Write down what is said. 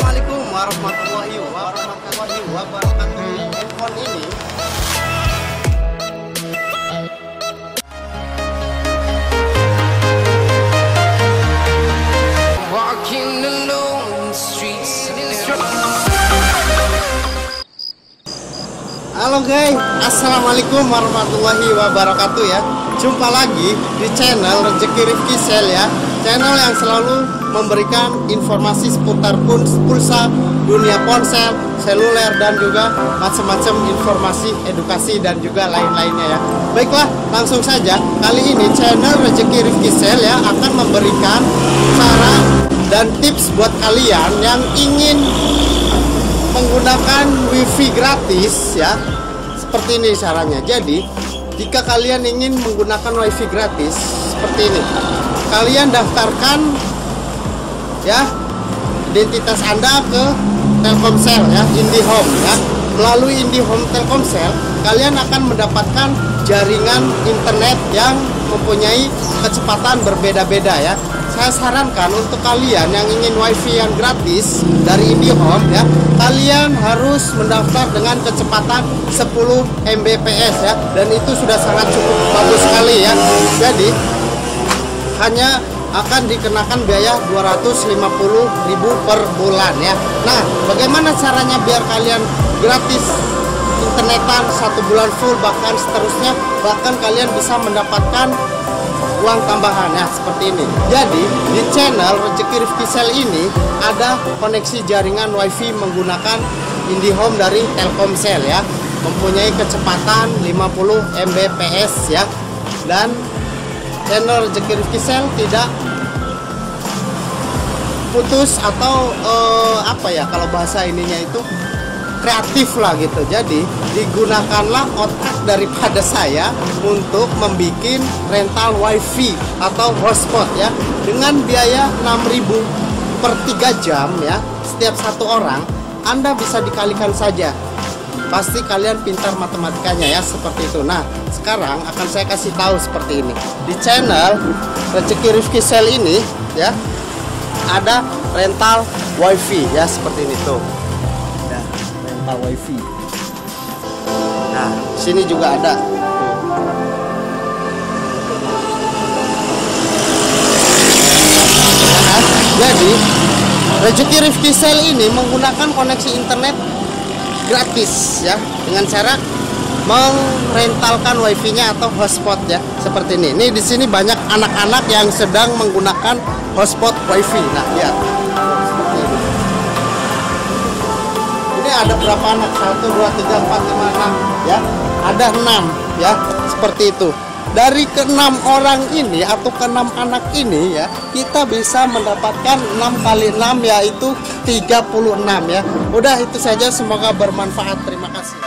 Assalamualaikum warahmatullahi wabarakatuh. Handphone ini halo guys, assalamualaikum warahmatullahi wabarakatuh ya. Jumpa lagi di channel Rezeki Rifki Sel ya. Channel yang selalu memberikan informasi seputar pulsa, dunia ponsel, seluler, dan juga macam-macam informasi, edukasi, dan juga lain-lainnya ya. Baiklah, langsung saja. Kali ini channel Rezeki Rifki Sel ya akan memberikan cara dan tips buat kalian yang ingin menggunakan wifi gratis ya. Seperti ini caranya. Jadi jika kalian ingin menggunakan wifi gratis seperti ini, kalian daftarkan ya identitas Anda ke Telkomsel ya, IndiHome ya. Melalui IndiHome Telkomsel, kalian akan mendapatkan jaringan internet yang mempunyai kecepatan berbeda-beda ya. Saya sarankan untuk kalian yang ingin wifi yang gratis dari IndiHome ya, kalian harus mendaftar dengan kecepatan 10 Mbps ya, dan itu sudah sangat cukup bagus sekali ya. Jadi hanya akan dikenakan biaya 250.000 per bulan ya. Nah, bagaimana caranya biar kalian gratis internetan 1 bulan full, bahkan seterusnya, bahkan kalian bisa mendapatkan uang tambahan ya, seperti ini. Jadi di channel Rezeki Rifki Sel ini ada koneksi jaringan wifi menggunakan IndiHome dari Telkomsel ya, mempunyai kecepatan 50 Mbps ya. Dan channel Rezeki Rifki Sel tidak putus atau apa ya, kalau bahasa ininya itu kreatif lah gitu. Jadi digunakanlah otak daripada saya untuk membuat rental wifi atau hotspot ya, dengan biaya 6.000 per 3 jam ya. Setiap satu orang Anda bisa dikalikan saja, pasti kalian pintar matematikanya ya, seperti itu. Nah, sekarang akan saya kasih tahu seperti ini. Di channel Rezeki Rifki Sel ini ya, ada rental wifi ya, seperti ini tuh. Wifi. Nah, sini juga ada. Nah, jadi Rezeki Rifki Sel ini menggunakan koneksi internet gratis ya, dengan cara merentalkan wifi-nya atau hotspot ya, seperti ini. Ini di sini banyak anak-anak yang sedang menggunakan hotspot wifi. Nah, lihat. Ada berapa anak? 1, 2, 3, 4, 5, 6 ya. Ada 6 ya, seperti itu. Dari ke-6 orang ini atau ke-6 anak ini ya, kita bisa mendapatkan 6 kali 6 yaitu 36 ya. Udah, itu saja, semoga bermanfaat. Terima kasih.